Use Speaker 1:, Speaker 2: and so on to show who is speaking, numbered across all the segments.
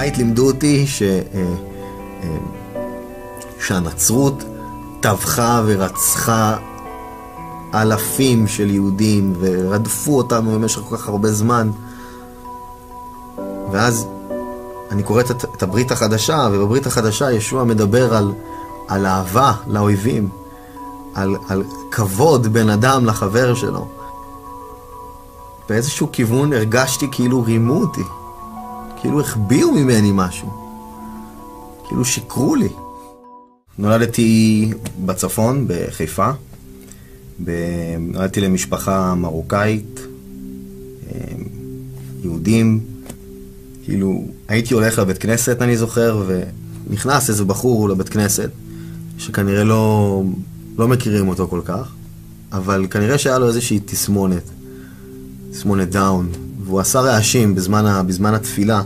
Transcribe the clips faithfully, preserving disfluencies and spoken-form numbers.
Speaker 1: בבית לימדו אותי ש... שהנצרות טבחה ורצחה אלפים של יהודים ורדפו אותנו במשך כל כך הרבה זמן. ואז אני קורא את, את הברית החדשה, ובברית החדשה ישוע מדבר על, על אהבה לאויבים, על, על כבוד בין אדם לחבר שלו. באיזשהו כיוון הרגשתי כאילו רימו אותי, כאילו החביאו ממני משהו, כאילו שיקרו לי. נולדתי בצפון, בחיפה. נולדתי למשפחה מרוקאית, יהודים. כאילו, הייתי הולך לבית כנסת, אני זוכר, ונכנס איזה בחור לבית כנסת, שכנראה לא, לא מכירים אותו כל כך, אבל כנראה שהיה לו איזושהי תסמונת, תסמונת דאון, והוא עשה רעשים בזמן, בזמן התפילה,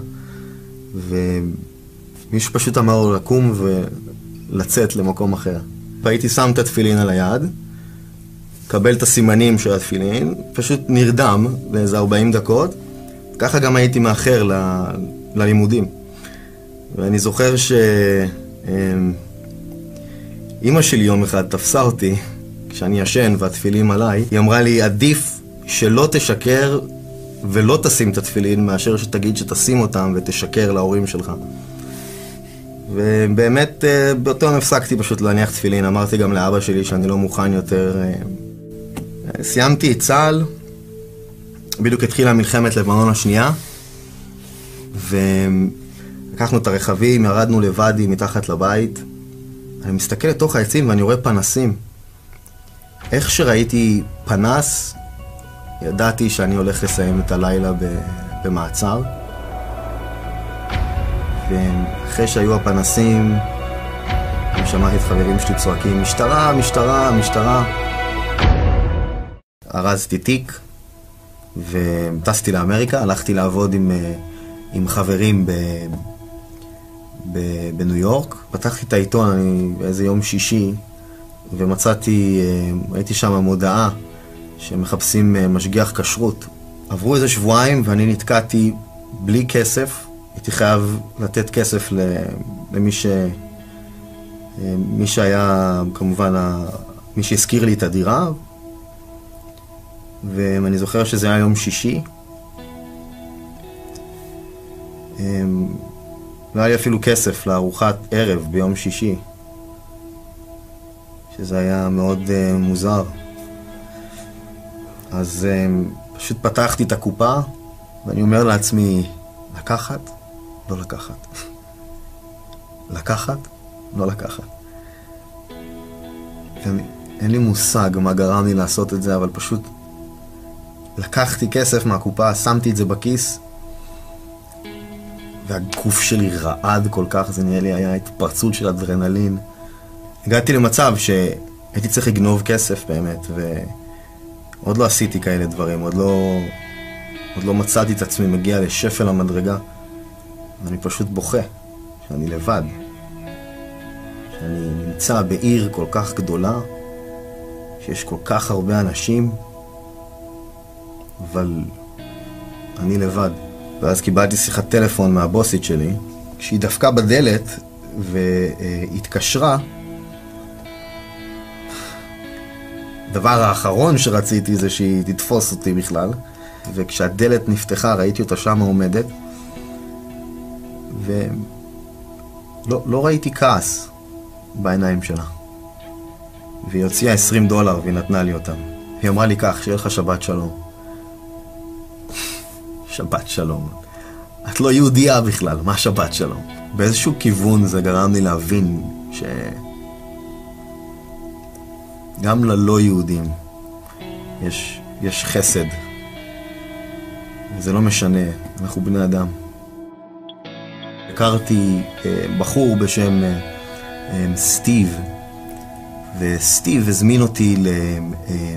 Speaker 1: ומישהו פשוט אמר לו לקום ולצאת למקום אחר. והייתי שם את התפילין על היד, קבל את הסימנים של התפילין, פשוט נרדם לאיזה ארבעים דקות, ככה גם הייתי מאחר ל... ללימודים. ואני זוכר שאמא שלי יום אחד תפסה אותי, כשאני ישן והתפילין עליי, היא אמרה לי, עדיף שלא תשקר ולא תשים את התפילין, מאשר שתגיד שתשים אותם ותשקר להורים שלך. ובאמת באותו יום הפסקתי פשוט להניח תפילין, אמרתי גם לאבא שלי שאני לא מוכן יותר. סיימתי את צה"ל, בדיוק התחילה מלחמת לבנון השנייה, ולקחנו את הרכבים, ירדנו לבדי מתחת לבית. אני מסתכל לתוך העצים ואני רואה פנסים. איך שראיתי פנס, ידעתי שאני הולך לסיים את הלילה במעצר. ואחרי שהיו הפנסים, אני שמעתי את חברים שלי צועקים, משטרה, משטרה, משטרה. ארזתי תיק, וטסתי לאמריקה, הלכתי לעבוד עם, עם חברים ב, ב, בניו יורק. פתחתי את העיתון, אני באיזה יום שישי, ומצאתי, הייתי שם מודעה שמחפשים משגיח כשרות. עברו איזה שבועיים ואני נתקעתי בלי כסף. הייתי חייב לתת כסף למי ש... מי שהיה, כמובן, מי שהזכיר לי את הדירה. ואני זוכר שזה היה יום שישי. לא היה לי אפילו כסף לארוחת ערב ביום שישי, שזה היה מאוד uh, מוזר. אז uh, פשוט פתחתי את הקופה, ואני אומר לעצמי, לקחת? לא לקחת. לקחת? לא לקחת. ואני, אין לי מושג מה גרם לי לעשות את זה, אבל פשוט לקחתי כסף מהקופה, שמתי את זה בכיס, והגוף שלי רעד כל כך, זה נראה לי היה התפרצות של אדרנלין. הגעתי למצב שהייתי צריך לגנוב כסף באמת, ועוד לא עשיתי כאלה דברים, עוד לא, עוד לא מצאתי את עצמי מגיע לשפל המדרגה. ואני פשוט בוכה, שאני לבד, שאני נמצא בעיר כל כך גדולה, שיש כל כך הרבה אנשים, אבל אני לבד. ואז קיבלתי שיחת טלפון מהבוסית שלי, כשהיא דפקה בדלת והתקשרה. הדבר האחרון שרציתי זה שהיא תתפוס אותי בכלל, וכשהדלת נפתחה ראיתי אותה שם עומדת, ולא לא ראיתי כעס בעיניים שלה. והיא הוציאה עשרים דולר והיא נתנה לי אותם. היא אמרה לי כך, שיהיה לך שבת שלום. שבת שלום. את לא יהודייה בכלל, מה שבת שלום? באיזשהו כיוון זה גרם לי להבין ש... גם ללא יהודים יש, יש חסד. וזה לא משנה, אנחנו בני אדם. הכרתי אה, בחור בשם אה, אה, סטיב, וסטיב הזמין אותי ל... אה,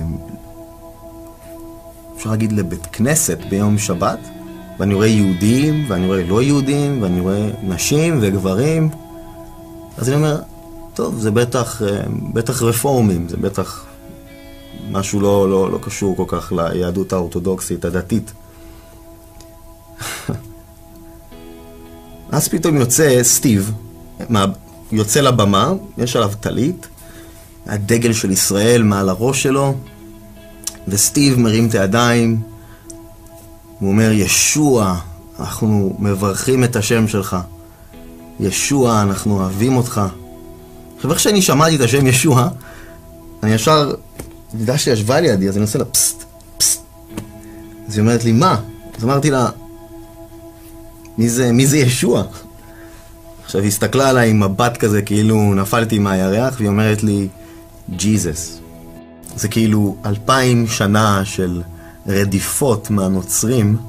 Speaker 1: אפשר להגיד לבית כנסת ביום שבת, ואני רואה יהודים, ואני רואה לא יהודים, ואני רואה נשים וגברים. אז אני אומר, טוב, זה בטח, בטח רפורמים, זה בטח משהו לא, לא, לא קשור כל כך ליהדות האורתודוקסית, הדתית. אז פתאום יוצא סטיב, יוצא לבמה, יש עליו טלית, הדגל של ישראל מעל הראש שלו, וסטיב מרים את הידיים, הוא אומר, ישוע, אנחנו מברכים את השם שלך. ישוע, אנחנו אוהבים אותך. עכשיו, איך שאני שמעתי את השם ישוע, אני ישר, ידעה שישבה לידי, אז אני עושה לה פסט, פסט. אז היא אומרת לי, מה? אז אמרתי לה, מי זה, מי זה ישוע? עכשיו, היא הסתכלה עליי עם מבט כזה, כאילו נפלתי מהירח, והיא אומרת לי, ג'יזוס. זה כאילו אלפיים שנה של רדיפות מהנוצרים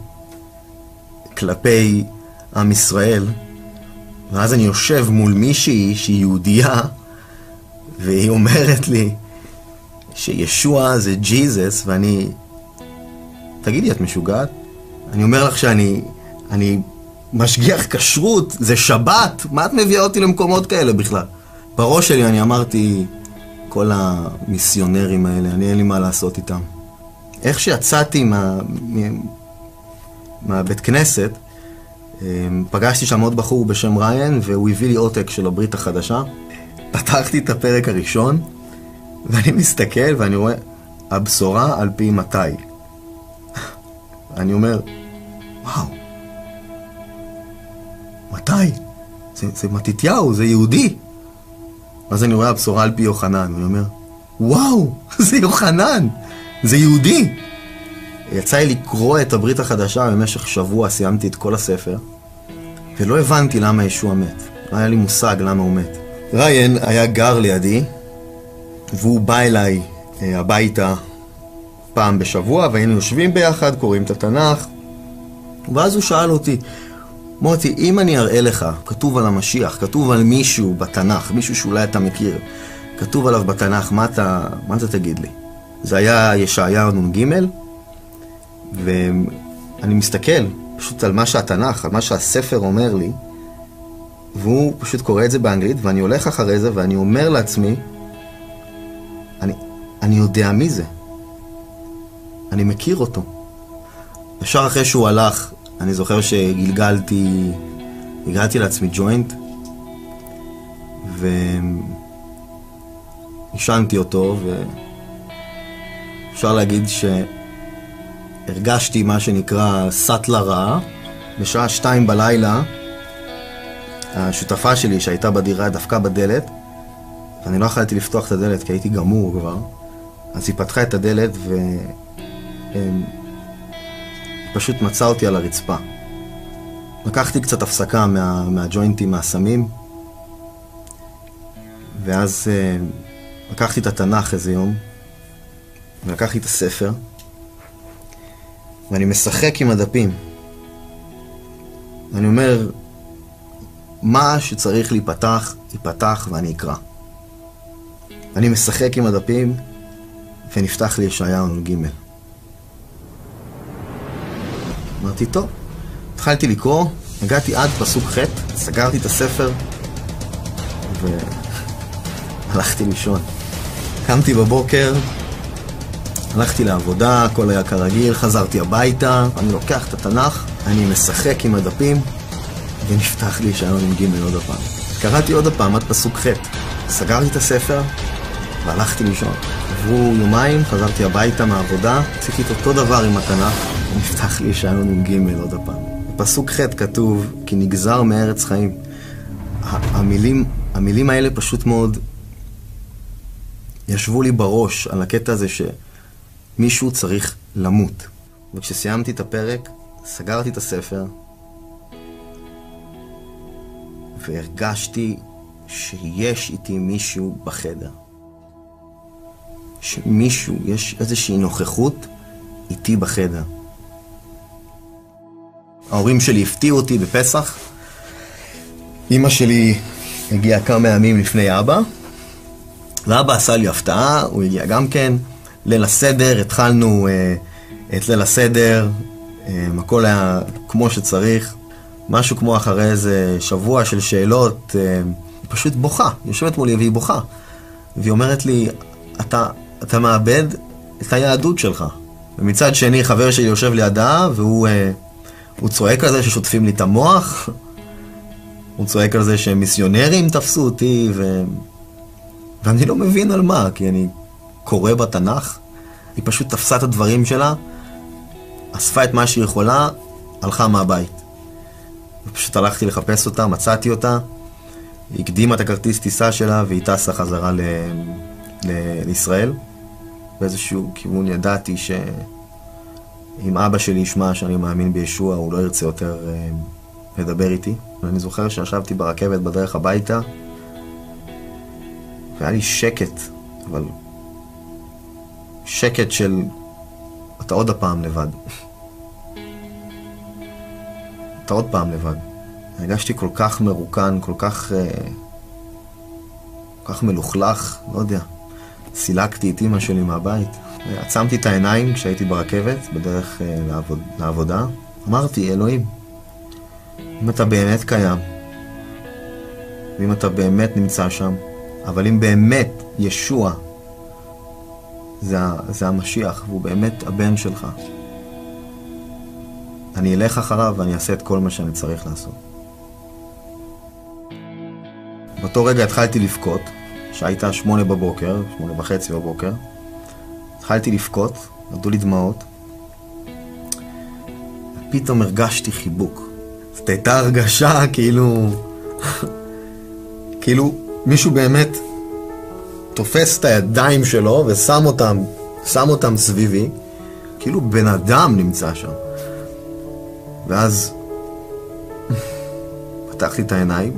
Speaker 1: כלפי עם ישראל, ואז אני יושב מול מישהי שהיא יהודייה, והיא אומרת לי שישוע זה ג'יזוס, ואני, תגידי, את משוגעת? אני אומר לך שאני אני משגיח כשרות, זה שבת, מה את מביאה אותי למקומות כאלה בכלל? בראש שלי אני אמרתי, כל המיסיונרים האלה, אני אין לי מה לעשות איתם. איך שיצאתי מה, מהבית כנסת, פגשתי שם עוד בחור בשם ריין, והוא הביא לי עותק של הברית החדשה. פתחתי את הפרק הראשון, ואני מסתכל ואני רואה, הבשורה על פי מתי. אני אומר, וואו, מתי? זה, זה מתתיהו, זה יהודי. אז אני רואה הבשורה על פי יוחנן, ואני אומר, וואו, זה יוחנן, זה יהודי. יצא לי לקרוא את הברית החדשה, במשך שבוע סיימתי את כל הספר, ולא הבנתי למה ישוע מת. לא היה לי מושג למה הוא מת. ריין היה גר לידי, והוא בא אליי הביתה פעם בשבוע, והיינו יושבים ביחד, קוראים את התנ"ך, ואז הוא שאל אותי, מוטי, אם אני אראה לך, כתוב על המשיח, כתוב על מישהו בתנ"ך, מישהו שאולי אתה מכיר, כתוב עליו בתנ"ך, מה אתה, מה אתה תגיד לי? זה היה ישעיה נ"ג, ואני מסתכל פשוט על מה שהתנ"ך, על מה שהספר אומר לי, והוא פשוט קורא את זה באנגלית, ואני הולך אחרי זה, ואני אומר לעצמי, אני, אני יודע מי זה. אני מכיר אותו. ישר אחרי שהוא הלך, אני זוכר שגלגלתי, הגעתי לעצמי ג'וינט, והשנתי אותו, ואפשר להגיד שהרגשתי מה שנקרא סטלה רעה. בשעה שתיים בלילה, השותפה שלי שהייתה בדירה דווקא בדלת, ואני לא יכולתי לפתוח את הדלת כי הייתי גמור כבר, אז היא פתחה את הדלת ו... פשוט מצא אותי על הרצפה. לקחתי קצת הפסקה מה, מהג'וינטים, מהסמים, ואז uh, לקחתי את התנ"ך איזה יום, ולקחתי את הספר, ואני משחק עם הדפים. ואני אומר, מה שצריך להיפתח, ייפתח ואני אקרא. אני משחק עם הדפים, ונפתח לי ישעיה נ"ג. אמרתי, טוב. התחלתי לקרוא, הגעתי עד פסוק ח', סגרתי את הספר, והלכתי לישון. קמתי בבוקר, הלכתי לעבודה, הכל היה כרגיל, חזרתי הביתה, אני לוקח את התנ"ך, אני משחק עם הדפים, ונפתח לי ישעיה נ"ג עוד הפעם. קראתי עוד הפעם עד פסוק ח', סגרתי את הספר, והלכתי לישון. עברו יומיים, חזרתי הביתה מהעבודה, עשיתי את אותו דבר עם התנ"ך, ונפתח לי ישעיה נ"ג עוד הפעם. בפסוק ח' כתוב, כי נגזר מארץ חיים. המילים, המילים האלה פשוט מאוד ישבו לי בראש על הקטע הזה שמישהו צריך למות. וכשסיימתי את הפרק, סגרתי את הספר, והרגשתי שיש איתי מישהו בחדר. שמישהו, יש איזושהי נוכחות איתי בחדר. ההורים שלי הפתיעו אותי בפסח. אמא שלי הגיעה כמה ימים לפני אבא, ואבא עשה לי הפתעה, הוא הגיע גם כן. ליל הסדר, התחלנו אה, את ליל הסדר, אה, הכל היה כמו שצריך. משהו כמו אחרי איזה שבוע של שאלות, אה, היא פשוט בוכה, יושבת מולי והיא בוכה. והיא אומרת לי, אתה, אתה מאבד את היהדות שלך. ומצד שני, חבר שלי יושב לידה, והוא... אה, הוא צועק על זה ששוטפים לי את המוח, הוא צועק על זה שמיסיונרים תפסו אותי, ו... ואני לא מבין על מה, כי אני קורא בתנ"ך, היא פשוט תפסה את הדברים שלה, אספה את מה שהיא יכולה, הלכה מהבית. ופשוט הלכתי לחפש אותה, מצאתי אותה, היא הקדימה את הכרטיס טיסה שלה, והיא טסה חזרה ל... ל... לישראל. באיזשהו כיוון ידעתי שאם אבא שלי ישמע שאני מאמין בישוע, הוא לא ירצה יותר אה, לדבר איתי. ואני זוכר שישבתי ברכבת בדרך הביתה, והיה לי שקט, אבל שקט של אתה עוד הפעם לבד. אתה עוד פעם לבד. הרגשתי כל כך מרוקן, כל כך, אה, כל כך מלוכלך, לא יודע. סילקתי את אמא שלי מהבית. עצמתי את העיניים כשהייתי ברכבת, בדרך אה, לעבוד, לעבודה. אמרתי, אלוהים, אם אתה באמת קיים, ואם אתה באמת נמצא שם, אבל אם באמת ישוע זה, זה המשיח, והוא באמת הבן שלך, אני אלך אחריו ואני אעשה את כל מה שאני צריך לעשות. באותו רגע התחלתי לבכות, שהייתה שמונה בבוקר, שמונה וחצי בבוקר. התחלתי לבכות, נדעו לי דמעות. פתאום הרגשתי חיבוק. זאת הייתה הרגשה כאילו... כאילו מישהו באמת תופס את הידיים שלו ושם אותם, שם אותם סביבי, כאילו בן אדם נמצא שם. ואז פתחתי את העיניים,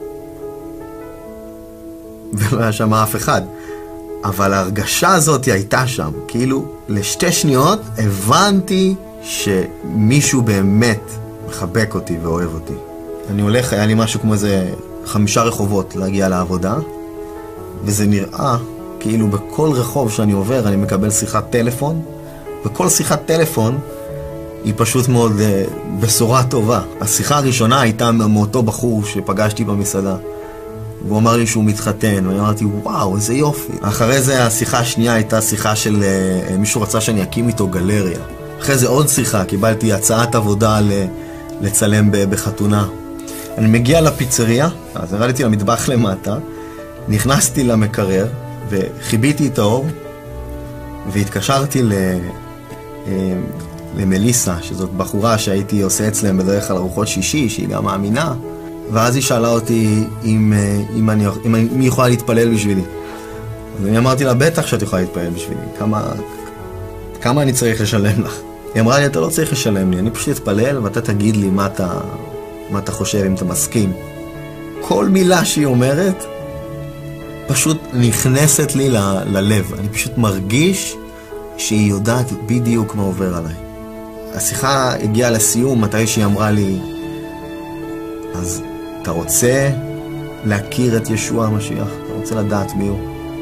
Speaker 1: ולא היה שם אף אחד. אבל ההרגשה הזאת הייתה שם. כאילו, לשתי שניות הבנתי שמישהו באמת מחבק אותי ואוהב אותי. אני הולך, היה לי משהו כמו איזה חמישה רחובות להגיע לעבודה, וזה נראה כאילו בכל רחוב שאני עובר אני מקבל שיחת טלפון, וכל שיחת טלפון היא פשוט מאוד uh, בשורה טובה. השיחה הראשונה הייתה מאותו בחור שפגשתי במסעדה. והוא אמר לי שהוא מתחתן, ואני אמרתי, וואו, איזה יופי. אחרי זה השיחה השנייה הייתה שיחה של uh, מישהו רצה שאני אקים איתו גלריה. אחרי זה עוד שיחה, קיבלתי הצעת עבודה ל- לצלם ב- בחתונה. אני מגיע לפיצריה, אז הרדתי למטבח למטה, נכנסתי למקרר, וחיביתי את האור, והתקשרתי ל... Uh, למליסה, שזאת בחורה שהייתי עושה אצלם בדרך כלל ארוחות שישי, שהיא גם מאמינה, ואז היא שאלה אותי אם, אם אני, אם אני, אם היא יכולה להתפלל בשבילי. אז אני אמרתי לה, בטח שאת יכולה להתפלל בשבילי, כמה, כמה אני צריך לשלם לך? היא אמרה לי, אתה לא צריך לשלם לי, אני פשוט אתפלל ואתה תגיד לי מה אתה, מה אתה חושב, אם אתה מסכים. כל מילה שהיא אומרת פשוט נכנסת לי ל, ללב, אני פשוט מרגיש שהיא יודעת בדיוק מה עובר עליי. השיחה הגיעה לסיום מתי שהיא אמרה לי, אז אתה רוצה להכיר את ישוע המשיח? אתה רוצה לדעת מי הוא?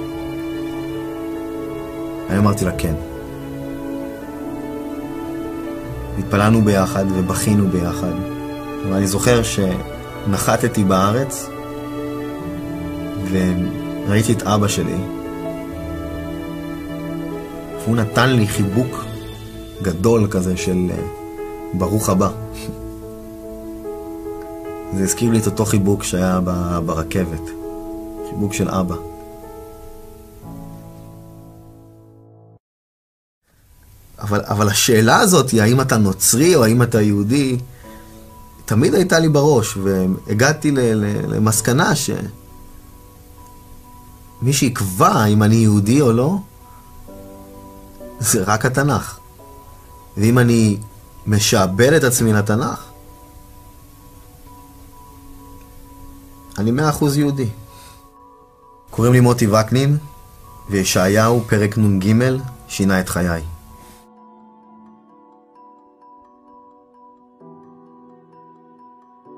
Speaker 1: אני אמרתי לה כן. התפללנו ביחד ובכינו ביחד. ואני זוכר שנחתתי בארץ וראיתי את אבא שלי, והוא נתן לי חיבוק גדול כזה של ברוך הבא. זה הזכיר לי את אותו חיבוק שהיה ברכבת. חיבוק של אבא. אבל, אבל השאלה הזאת היא האם אתה נוצרי או האם אתה יהודי, תמיד הייתה לי בראש, והגעתי ל, ל, למסקנה שמי שיקבע אם אני יהודי או לא, זה רק התנ"ך. ואם אני משעבד את עצמי לתנ"ך, אני מאה אחוז יהודי. קוראים לי מוטי וקנין, וישעיהו פרק נ"ג שינה את חיי.